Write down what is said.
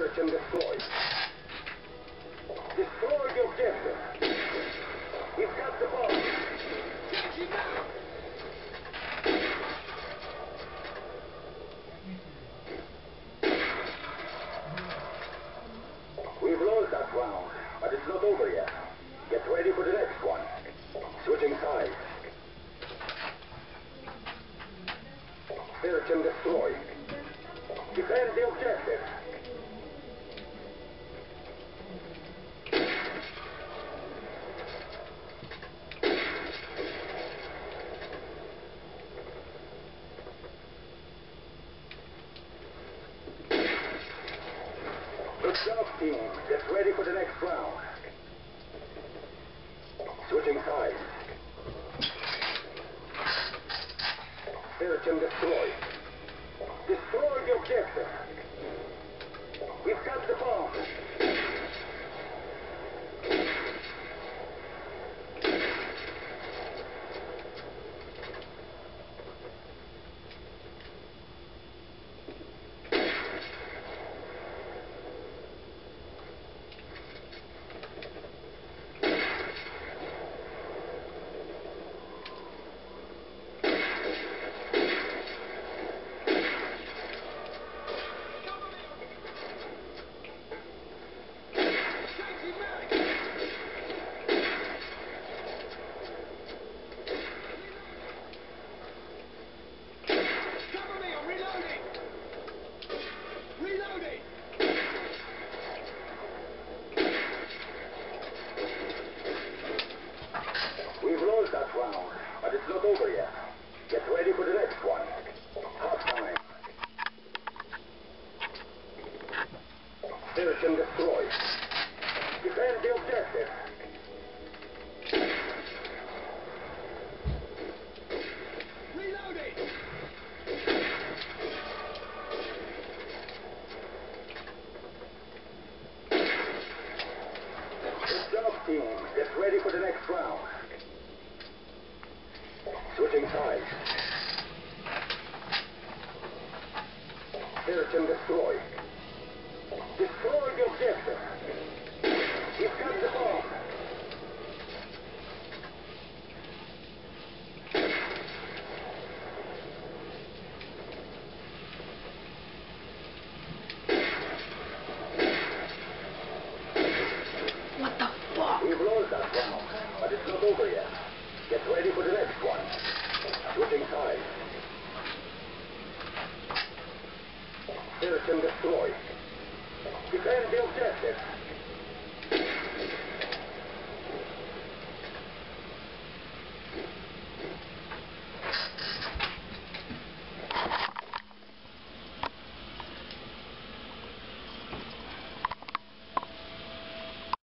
Search and destroy. Destroy the objective. We've got the bomb. We've lost that round, but it's not over yet. Get ready for the next one. Switching sides. Search and destroy. Defend the objective. Good job, team. Get ready for the next round. Switching sides. Search and destroy. Destroy the objective. We've got the bomb. We've lost that round, but it's not over yet. Get ready for the next one. Half time. Search and destroy. Defend the objective. Reloading! Good job, team. Get ready for the next round. Switching sides. Search and destroy. Destroy the objective. We've got the bomb. What the fuck? We've lost that round, but it's not over yet. Get ready for the next one. Switching sides. Search and destroy. Defend the objective.